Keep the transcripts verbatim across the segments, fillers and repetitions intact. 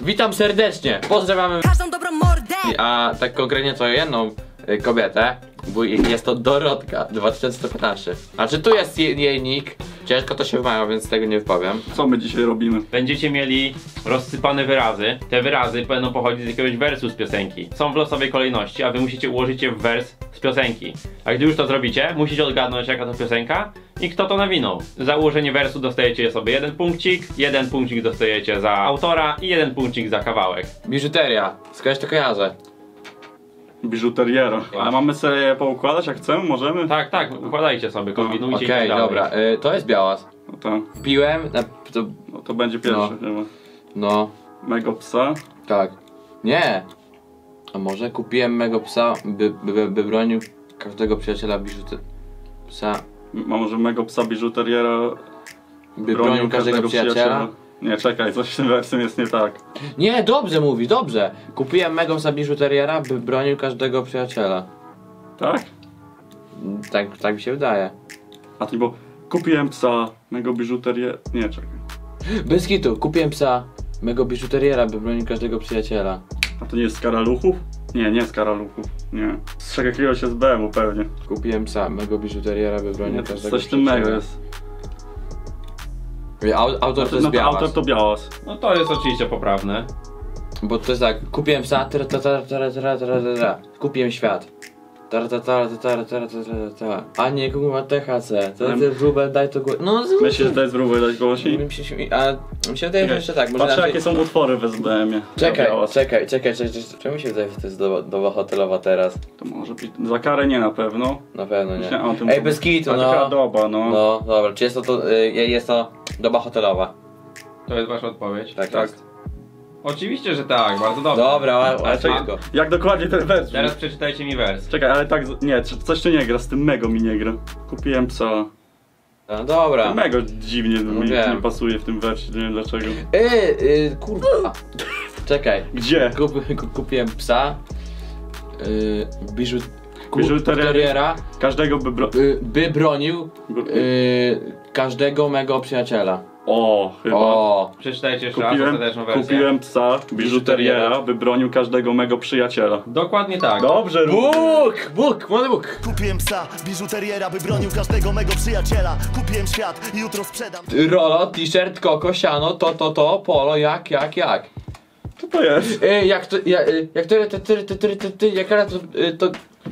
Witam serdecznie, pozdrawiamy każdą dobrą mordę. A tak konkretnie to jedną y, kobietę, bo jest to Dorotka dwa tysiące piętnaście. A czy tu jest jej, jej nick? Ciężko to się wymawia, więc tego nie wypowiem. Co my dzisiaj robimy? Będziecie mieli rozsypane wyrazy. Te wyrazy będą pochodzić z jakiegoś wersu z piosenki. Są w losowej kolejności, a wy musicie ułożyć je w wers z piosenki. A gdy już to zrobicie, musicie odgadnąć, jaka to piosenka i kto to nawinął. Za ułożenie wersu dostajecie sobie jeden punkcik, jeden punkcik dostajecie za autora i jeden punkcik za kawałek. Biżuteria, skądś to kojarzę. Biżuteriera. A mamy sobie je poukładać jak chcemy? Możemy? Tak, tak, układajcie sobie, kombinujcie. Okej, okay, i dobra, y, to jest białas. No to, Piłem, na, to, no to będzie pierwszy no. chyba. No, Mego psa. tak. Nie. A może kupiłem mego psa, by, by, by, by bronił każdego przyjaciela biżuter... Psa. A może mego psa biżuteriera By bronił, bronił każdego, każdego przyjaciela? przyjaciela? Nie, czekaj, coś z tym wersem jest nie tak. Nie, dobrze mówi, dobrze. Kupiłem mego psa biżuteriera, by bronił każdego przyjaciela. Tak? Tak, tak mi się wydaje. A ty bo kupiłem psa mego biżuteriera... Nie, czekaj. Bez kitu, kupiłem psa mego biżuteriera, by bronił każdego przyjaciela. A to nie jest z karaluchów? Nie, nie z karaluchów. Nie. Z jakiegoś S B M-u pewnie. Kupiłem psa mego biżuteriera, by bronił Nie, każdego coś tym przyjaciela. jest. Autor no to, to jest no to białas. autor to białas. No to jest oczywiście poprawne. Bo to jest tak, kupiłem psa, tra, tra, tra, tra, tra, tra, tra, tra. Kupiłem świat. Tra, tra, tra, tra, tra, tra, tra, tra. A nie, kurwa T H C. To jest wróbel, daj to głośniej. No myślisz, że to jest wróbel, dać głośniej? A mi się wydaje, że jeszcze tak. Może patrzę, raczej... jakie są utwory w S B M-ie. Czekaj, czekaj, czekaj, czekaj, czemu mi się wydaje, że to jest doba, doba hotelowa teraz? To może być, za karę nie na pewno. Na pewno nie. Myślę, o tym, Ej, bez kitu, no. Taka doba, no. No, dobra, czy jest to, to y, jest to doba hotelowa? To jest wasza odpowiedź? Tak, tak. jest. Oczywiście, że tak, bardzo dobrze. Dobra, Ale czekaj, łatwo. jak dokładnie ten wers? Teraz przeczytajcie mi wers. Czekaj, ale tak, nie, coś tu nie gra, z tym mego mi nie gra. Kupiłem psa. No dobra. Mego dziwnie No mi wiem. nie pasuje w tym wersie, nie wiem dlaczego. Yy, yy, kurwa. Czekaj. Gdzie? Kup, kup, kupiłem psa. Yy, biżu... Biżuteriera. Każdego by bro... Yy, by bronił yy, każdego mego przyjaciela. O, chyba. O. Przeczytajcie jeszcze raz Kupiłem, ostateczną wersję. kupiłem psa, biżuteriera, by bronił każdego mego przyjaciela. Dokładnie tak. Dobrze, Bóg! Bóg! Młody Bóg! Kupiłem psa, biżuteriera, by bronił każdego mego przyjaciela. Kupiłem świat i jutro sprzedam. Rolo, t-shirt, koko, siano, to, to, to, polo, jak, jak, jak. Co to jest? Yy, jak to, ja, yy, jak to, ty, ty, ty, ty, ty, ty, jak to, yy, to...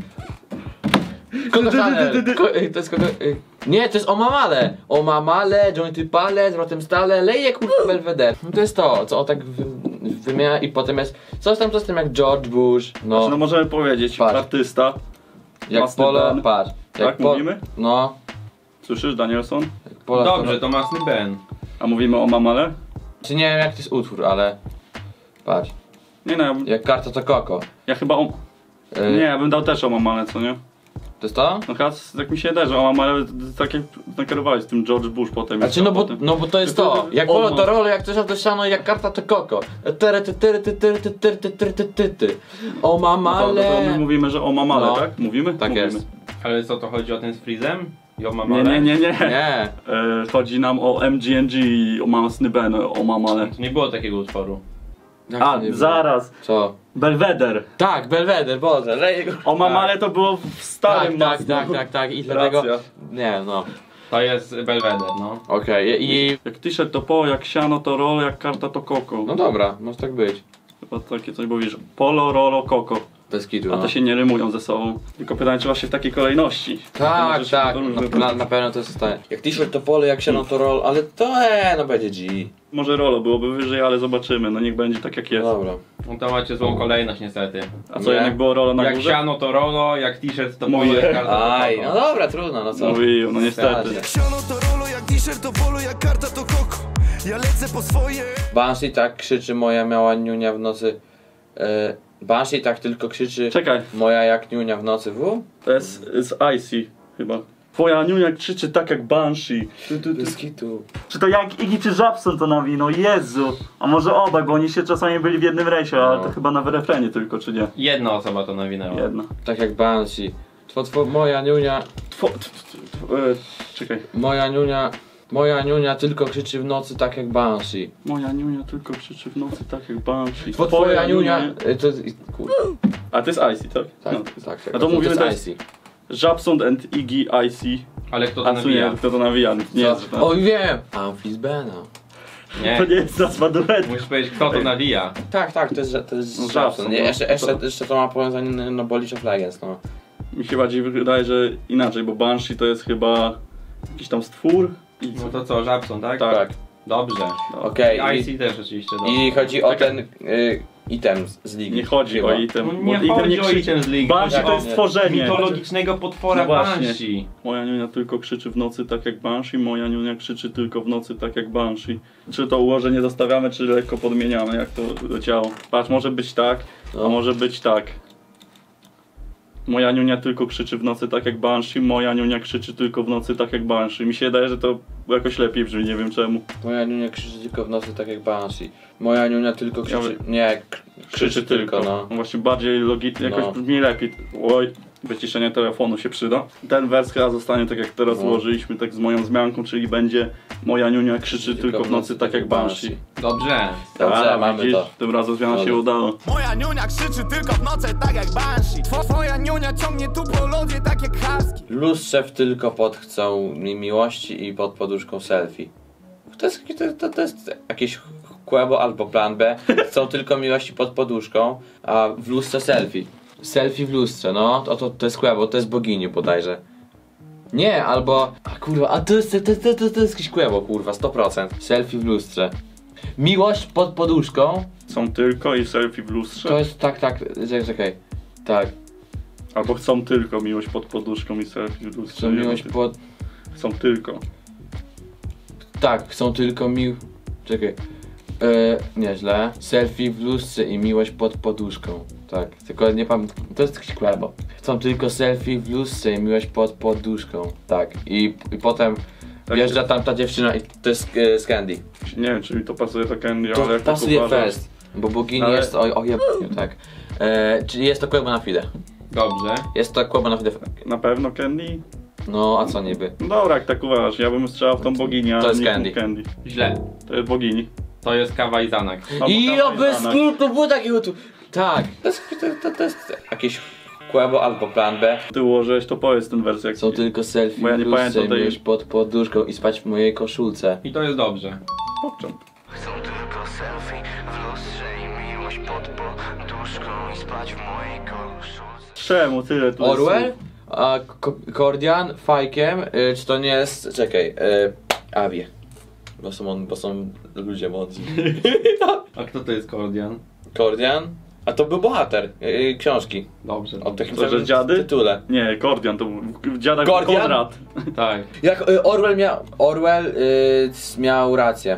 Koko Chanel, Ko, yy, to jest koko, yy. Nie, to jest o mamale. O mamale, jointy pale, zwrotem stale, leje kurwa Belvedere. No to jest to, co on tak wy, wymienia i potem jest coś tam, co z tym jak George Bush, no. Znaczy, no możemy powiedzieć, Patrz. artysta. Jak Masny Polo, Ben. patrz. Jak Tak po, mówimy? No. Słyszysz, Danielson? Jak Polo, Dobrze, to Masny Ben. A mówimy o mamale? Czy nie wiem jak to jest utwór, ale... Patrz. Nie no, ja, Jak karta to koko. ja chyba o... Yy, Nie, ja bym dał też o mamale, co nie? To jest to? No chyba tak mi się wydaje, że o mamale tak jak nakierowałeś z tym George Bush potem. Znaczy no bo, potem. no bo to jest to. Jak O, Polo no. to rolo, jak coś to siano, jak karta to koko. Tyry, ty, tyry, ty, tyry, ty, tyry, ty, tyry, ty, ty, ty. O No to, no mamale. to my mówimy, że o mamale, No. tak? Mówimy? Tak mówimy. jest. Ale co, to chodzi o ten z Freezem? I o Nie, mamale? nie, nie, nie. Nie. E, chodzi nam o M G N G i o Masny Ben, o mamale. To nie było takiego utworu. Jak A, to nie było? zaraz. Co? Belvedere. Tak, Belvedere, Boże, leje go. O mamale to było w starym Tak, tak, Masnym. tak, tak, tak. I dlatego... Racja. Nie, no. To jest Belvedere, no. Okej, i... Jak t-shirt to po, jak siano to rolo, jak karta to koko. No dobra, może tak być. Chyba takie coś mówisz. Polo, rolo, koko. Bez kitu, A no. to się nie rymują ze sobą. Tylko pytanie, czy właśnie w takiej kolejności. Tak, Możesz tak, to na, różne- na, na pewno to jest stanie. Jak t-shirt to polo, jak siano to roll, ale to e, no będzie G. Może rolo byłoby wyżej, ale zobaczymy. No niech będzie tak jak jest. Dobra. No to macie złą kolejność niestety. A co, Nie. jednak było rolo na Jak górze? siano to rolo, jak t-shirt to polo, Mówię. jak karta to Aj, koko. no dobra, trudno, no co. Mówił, no niestety. Jak Siano to rolo, jak t-shirt to polo, jak karta to koko. Ja lecę po swoje. Banshee tak krzyczy, moja miała niunia w nocy. E, Banshee tak tylko krzyczy, Czekaj, moja jak niunia w nocy, w? to jest z Icy chyba. Twoja niunia krzyczy tak jak Banshee. Tu, tu, tu. Bez kitu. Czy to jak Iggy czy Żabson to nawinął? Jezu! A może obaj, bo oni się czasami byli w jednym rejsie, ale No. to chyba na refrenie tylko, czy nie? Jedna osoba to nawinęła. Jedna. Tak jak Banshee. Two, two, moja niunia, Two, t, t, t, e, czekaj. moja niunia. Moja niunia tylko krzyczy w nocy tak jak Banshee. Moja niunia tylko krzyczy w nocy tak jak Banshee. Bo twoja niunia... y, To jest... Kurde. A to jest Icy, tak? Tak, No. tak, tak. A to mówimy to teraz- jest Icy. Żabsond and Iggy Icy. Ale kto to A co nie, nawija? kto to nawija? Nie jest, Co? Oj wiem! Amfisbena. Nie. To nie jest nazwa duetu. Musisz powiedzieć, kto to nawija. Tak, tak, to jest, to jest No, Żabson. Żabson, Nie, no. jeszcze, jeszcze, jeszcze to ma powiązanie no, bo League of Legends, no. Mi się bardziej wydaje, że inaczej, bo Banshee to jest chyba jakiś tam stwór. I No to co, Żabson, tak? Tak. Tak. Dobrze. Okej. I I, Icy też oczywiście, dobrze. I chodzi o ten y, item z- z ligi. Nie chodzi Chyba. o item. No bo nie item chodzi o krzyczy. item z ligi. Banshee Tak, to jest nie. stworzenie. Mitologicznego potwora No właśnie. Banshee. Moja niunia tylko krzyczy w nocy tak jak Banshee, moja niunia krzyczy tylko w nocy tak jak Banshee. Czy to ułożenie zostawiamy, czy lekko podmieniamy, jak to leciało? Patrz, może być tak, No. a może być tak. Moja niunia tylko krzyczy w nocy tak jak Banshee, moja niunia krzyczy tylko w nocy tak jak Banshee. Mi się wydaje, że to jakoś lepiej brzmi, nie wiem czemu. Moja niunia krzyczy tylko w nocy tak jak Banshee. Moja niunia tylko krzyczy... Ja Nie, k- krzyczy tylko, no. Właśnie bardziej logicznie, jakoś No. brzmi lepiej. Oj, wyciszenie telefonu się przyda. Ten wers chyba zostanie tak jak teraz No. ułożyliśmy, tak z moją zmianką, czyli będzie moja niunia krzyczy tylko w nocy tak jak Banshee. Dobrze. Dobrze, A, mamy widzisz? to. Tym razem zmiana się Dobra. udało. Moja niunia krzyczy tylko w nocy tak jak Banshee. Two- Twoja niunia ciągnie tu po lodzie tak jak husky. Lustrzew tylko pod chcą mi miłości i pod poduszką selfie. To jest, to, to, to jest jakieś kłębo albo plan B. Chcą tylko miłości pod poduszką, a w lustrze selfie. Selfie w lustrze, no. To, to, to jest kłębo, to jest bogini bodajże. Nie, albo... A kurwa, a to jest, to, to, to, to jest jakieś kłębo, kurwa, sto procent. Selfie w lustrze. Miłość pod poduszką. Są tylko i selfie w lustrze. To jest tak, tak, czekaj, czekaj. Tak. Albo chcą tylko miłość pod poduszką i selfie w lustrze. Chcą miłość pod... Chcą tylko. Tak, chcą tylko mił... Czekaj. Eee, nieźle. Selfie w lustrze i miłość pod poduszką. Tak, tylko nie pamiętam. To jest jakiś kłębo. Chcą tylko selfie w lustrze i miłość pod poduszką. Tak. I, i potem Tak wjeżdża tam ta dziewczyna i to jest e, z Candy. Nie wiem, czy mi to pasuje do Candy, To ale jak tak pasuje uważasz- fest. Bo bogini Ale- jest o, o jeb- tak. Eee, czyli jest to kłębo na fide. Dobrze. Jest to kłębo na fide. Na pewno Candy? No, a co niby? No dobra, jak tak uważasz, ja bym strzelał w tą boginię, To a jest nie Candy. w Candy. Źle. To jest bogini. To jest Kawa i Zanak. Albo I Kawa o bez Zanak. skrótu było takiego tu. Tak. To jest, to, to, to jest jakieś kłębo albo plan B. Ty ułożyłeś, to powiedz ten wers jak... Są tylko selfie Bo ja w nie lustrze, pamiętam tej- miłość pod poduszką i spać w mojej koszulce. I to jest dobrze. Popczą. Chcą tylko selfie w lustrze i miłość pod poduszką i spać w mojej koszulce. Czemu tyle tu Orwell? jest? A Ko- Kordian? Fajkiem? Y, czy to nie jest... Czekaj. Y, Awie. Bo są, on, bo są ludzie mądrzy. A kto to jest Kordian? Kordian? A to był bohater y, książki. Dobrze. O takim To, że samym dziady? tytule. Nie, Kordian, to był dziadek Kordian? Konrad. Tak. Jak y, Orwell miał... Orwell y, miał rację.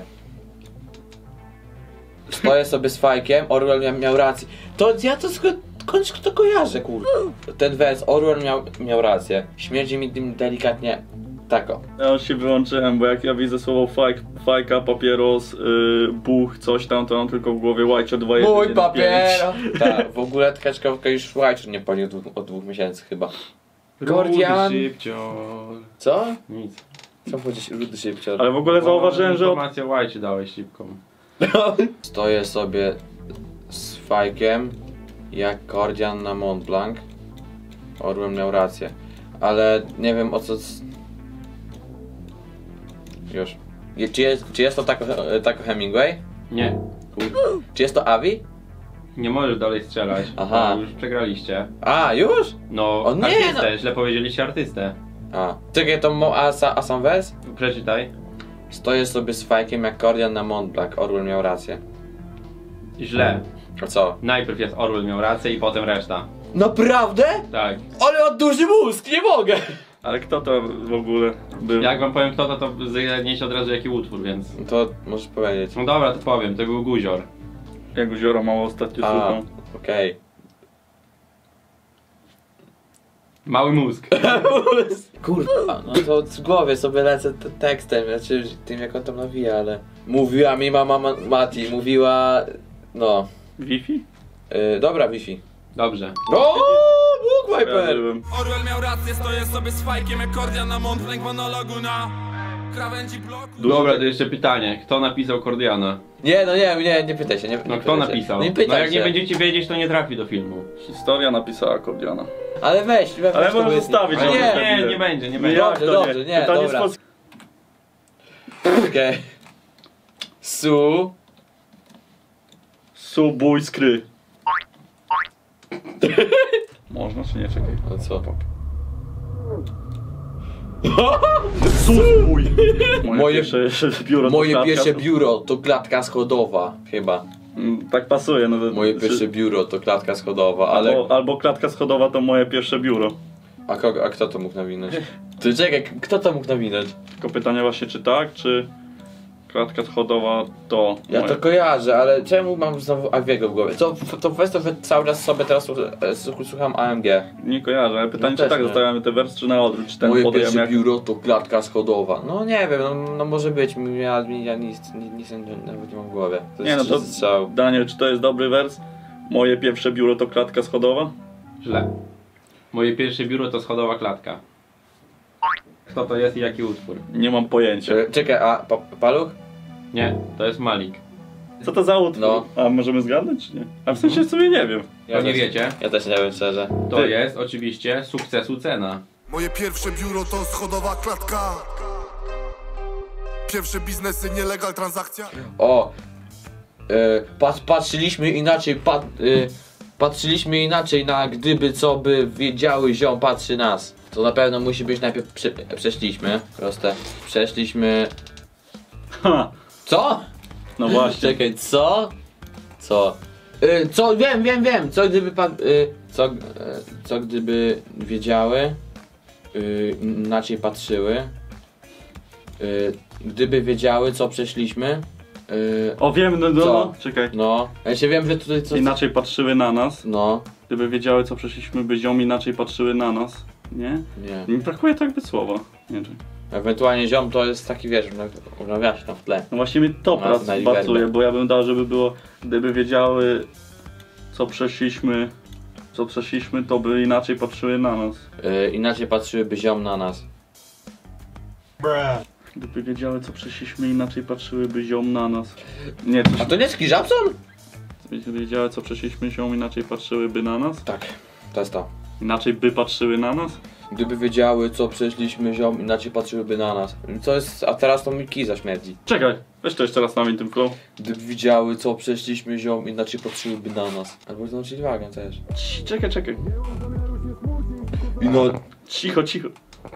Stoję sobie z fajkiem, Orwell miał, miał rację. To ja to skądś to kojarzę, kurde. Ten wers, Orwell miał, miał rację. Śmierdzi mi tym delikatnie tako. Ja już się wyłączyłem, bo jak ja widzę słowo fajk, fajka, papieros, yy, buch, coś tam, to mam tylko w głowie łajcio dwa jeden Mój jeden papier! pięć. Tak, w ogóle tkaczkowka już łajczu nie palił od, dwóch- od dwóch miesięcy chyba. Kordian. Rudy szybcior. Co? Nic. Co powiedzieć rudy szybcior? Ale w ogóle zauważyłem, że od... Informację o Łajcie dałeś szybką. Stoję sobie z fajkiem jak Kordian na Mont Blanc. Orwell miał rację. Ale nie wiem o co... Już. Je- Czy jest, czy jest to tako, tako Hemingway? Nie. Kurde. Czy jest to Avi? Nie możesz dalej strzelać. Aha. Bo już przegraliście. A, już? No, O nie, artystę, no. źle powiedzieliście artystę. A. Czekaj, to mo, a, a, a sam wers? Przeczytaj. Stoję sobie z fajkiem jak Kordian na Mont Blanc. Orwell miał rację. Źle. A co? Najpierw jest Orwell miał rację i potem reszta. Naprawdę? Tak. Ale ma duży mózg, nie mogę! Ale kto to w ogóle był? Jak wam powiem kto to, to zgadniecie od razu jaki utwór, więc... To możesz powiedzieć. No dobra, to powiem, to był Guzior. Jak Guziora mało ostatnio A, słuchał. okej. Mały mózg. Kurwa, no to w głowie sobie lecę t- tekstem, znaczy tym jak on tam nawija, ale... Mówiła mi mama Ma- Mati, mówiła... No... Wi-Fi? Yy, dobra, Wi-Fi. Dobrze. O, Bookwiper! Ja byłem. Orwell miał rację, stoję sobie z fajkiem jak Kordian na Mont Blanc monologu na krawędzi bloku. Dobra, to jeszcze pytanie. Kto napisał Kordiana? Nie, no nie, nie, nie pytaj się, nie, nie No pytaj kto się. napisał? No, nie No pytaj jak się. nie będziecie wiedzieć, to nie trafi do filmu. Historia napisała Kordiana. Ale weź, weź Ale to możesz wytnij. zostawić, A że nie, Nie, nie, nie będzie, nie będzie. Dobrze, dobrze, nie, Pytanie dobra. z Polski. okej. Su... Subój skry. Można czy nie? Czekaj. No co? Subój! Moje, Moje- pierwsze biuro to Moje klatka. pierwsze biuro to klatka schodowa, chyba. Mm, Tak pasuje. No, to- Moje czy- pierwsze biuro to klatka schodowa, ale... Albo, albo klatka schodowa to moje pierwsze biuro. A, kogo, a kto to mógł nawinąć? Ty czekaj, k- kto to mógł nawinąć? Tylko pytanie właśnie czy tak, czy klatka schodowa to Ja moje. to kojarzę, ale czemu mam znowu Aviego w głowie? To, to weź to wy cały czas sobie teraz słuch- e, słuch- słucham A M G. Nie kojarzę, ale pytanie No czy też tak nie. zostawiamy te wers, czy na odwrót, czy ten Moje podajemy pierwsze jak... biuro to klatka schodowa. No nie wiem, no, no może być, ja, ja nic, nic, nic nawet nie mam w głowie. To Nie, jest no to- czysty strzał. Daniel, czy to jest dobry wers? Moje pierwsze biuro to klatka schodowa? Źle. Moje pierwsze biuro to schodowa klatka. Kto to jest i jaki utwór? Nie mam pojęcia. Czekaj, czekaj, a pa paluch? Nie, to jest Malik. Co to za utwór? No. A możemy zgadnąć, czy nie? A w sensie sobie nie wiem. To nie też- wiecie? Ja też nie wiem szczerze. To Ty. jest oczywiście Sukcesu cena. Moje pierwsze biuro to schodowa klatka. Pierwsze biznesy, nielegal transakcja. O! Y, pat, patrzyliśmy inaczej, pat, y, patrzyliśmy inaczej na gdyby co by wiedziały ziom patrzy nas. To na pewno musi być najpierw prze, przeszliśmy. Proste. Przeszliśmy... Ha, Co? no właśnie. Czekaj, co? Co? Y, co? Wiem, wiem, wiem. Co gdyby pan... Y, co, y, co gdyby wiedziały? Y, inaczej patrzyły. Y, gdyby wiedziały co przeszliśmy. Y, O wiem, no, no, Co? no. Czekaj. no. Ja się wiem, że tutaj coś... Inaczej patrzyły na nas. No. Gdyby wiedziały co przeszliśmy, by ziom inaczej patrzyły na nas. Nie? Nie. Mi brakuje tak by słowa. Nie wiem. Ewentualnie ziom to jest taki, wiesz, unawiasz tam w tle. No właśnie mi to No, prac znali pasuje, werbę. bo ja bym dał, żeby było, gdyby wiedziały co przeszliśmy, co przeszliśmy, to by inaczej patrzyły na nas. Y, inaczej patrzyłyby ziom na nas. Gdyby wiedziały co przeszliśmy, inaczej patrzyłyby ziom na nas. Nie, coś, A to nie Ski Żabson? gdyby wiedziały co przeszliśmy, ziom inaczej patrzyłyby na nas. Tak, to jest to. Inaczej by patrzyły na nas. Gdyby wiedziały co przeszliśmy ziom, inaczej patrzyłyby na nas. Co jest, a teraz to mi kiza śmierdzi. Czekaj, weź to jeszcze raz na mnie tym flow. Gdyby widziały co przeszliśmy ziom, inaczej patrzyłyby na nas. Albo znaczyć wagę też. Ci- Czekaj, czekaj. I no, Cicho, cicho.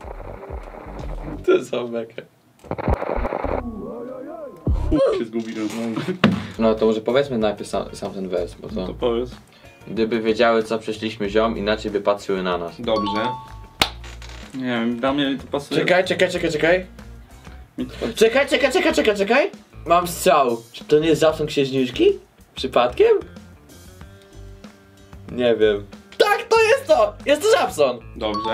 to jest bekę. Chuj się zgubiłem. No to może powiedzmy najpierw sam, sam ten wers, bo to... To powiedz. Gdyby wiedziały co przeszliśmy ziom, inaczej by patrzyły na nas. Dobrze. Nie wiem, dla mnie to pasuje. Czekaj, czekaj, czekaj, czekaj. Czekaj, czekaj, czekaj, czekaj, czekaj. Mam strzał. Czy to nie jest Żabson Księżniczki? Przypadkiem? Nie wiem. Tak, to jest to! Jest to Żabson! Dobrze.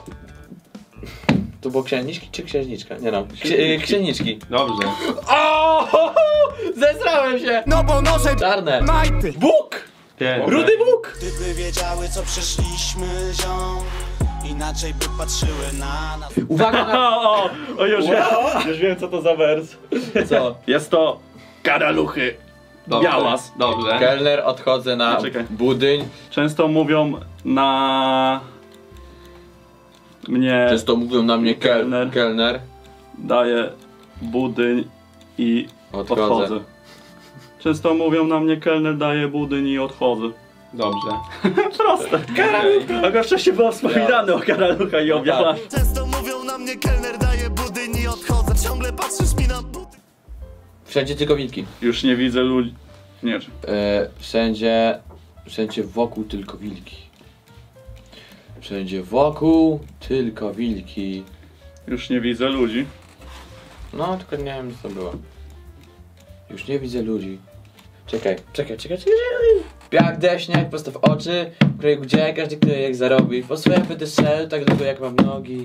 To było księżniczki czy księżniczka? Nie no. Ksi- księżniczki. Dobrze. O! Zesrałem się! No bo noże Czarne. majty. Bóg! Ty. Rudy Bóg! Gdyby wiedziały co przeszliśmy ziom, inaczej by patrzyły na nas. Uwaga na... O, o, o już, wiem, już wiem co to za wers. Co? Jest to karaluchy. Dobrze. Białas. Dobrze. Kelner, odchodzę na No, czekaj. budyń. Często mówią na mnie Często mówią na mnie kel... Kelner. kelner. daje budyń i Odchodzę. odchodzę. Często mówią na mnie kelner daje budyń i odchodzę. Dobrze. Proste. A go wcześniej było wspominane o karalucha i o białach. Często mówią na mnie kelner daje budyń i odchodzę. Ciągle patrzysz mi na buty. Wszędzie tylko wilki. Już nie widzę ludzi. Nie, czy- E, wszędzie, wszędzie wokół tylko wilki. Wszędzie wokół tylko wilki. już nie widzę ludzi. No, tylko nie wiem co to było. Już nie widzę ludzi. Czekaj, czekaj, czekaj, czekaj. Piach deśniak, prosto w oczy, której gdzie każdy, który jak zarobi. Po swoje będę strzelał tak długo jak mam nogi.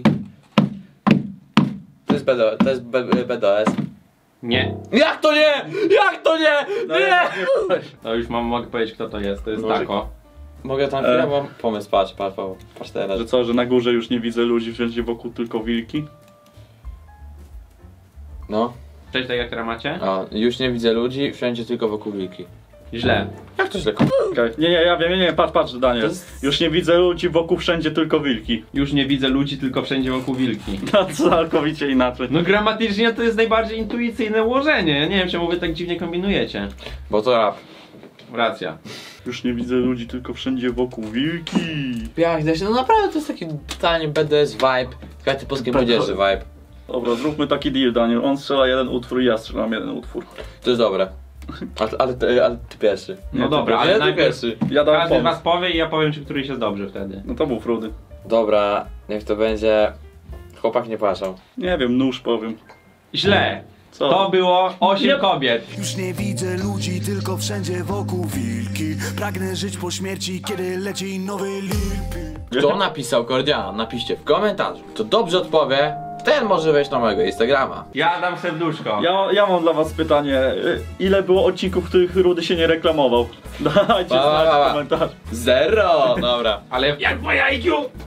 To jest B D O, to jest B, B D O S. Nie. Jak to nie? Jak to nie? Nie! No już mam, mogę powiedzieć kto to jest. To jest No, Tako. Mogę tam chwilę, mam pomysł, patrz, patrz, patrz, patrz teraz. Że co, że na górze już nie widzę ludzi, wszędzie wokół tylko wilki? No. Cześć, tak jak teraz macie? O, już nie widzę ludzi, wszędzie tylko wokół wilki. Źle. Jak to źle? Okay. Nie, nie, ja wiem, nie, nie, patrz, patrz, Daniel. jest- Już nie widzę ludzi wokół, wszędzie tylko wilki. Już nie widzę ludzi, tylko wszędzie wokół wilki. No całkowicie inaczej. No gramatycznie to jest najbardziej intuicyjne ułożenie. Ja nie wiem, czemu wy tak dziwnie kombinujecie. Bo to rap. Racja. Już nie widzę ludzi, tylko wszędzie wokół wilki. Jak no naprawdę to jest taki totalnie B D S vibe. Taka typowskiej młodzieży vibe. Dobra, zróbmy taki deal, Daniel. On strzela jeden utwór i ja strzelam jeden utwór. To jest dobre. Ale, ale, ty, ale ty pierwszy. No dobra, Ale ale ty najpierw pierwszy. Ja dam każdy z pomysł. was powie i ja powiem, czy któryś jest dobrze wtedy. No to był Frudy. Dobra, niech to będzie... Chłopak nie płaszał. Nie wiem, nóż powiem. Źle. Co? To było osiem Nie- kobiet. Już nie widzę ludzi, tylko wszędzie wokół wilki. Pragnę żyć po śmierci, kiedy leci nowy Lil Peep. Kto napisał Kordian? Napiszcie w komentarzu. Kto dobrze odpowie, ten może wejść na mojego Instagrama. Ja dam serduszko. Ja, ja mam dla was pytanie. Y, Ile było odcinków, w których Rudy się nie reklamował? Dajcie Ba, ba, znać ba. w komentarzu. Zero! Dobra. Ale jak moja I Q?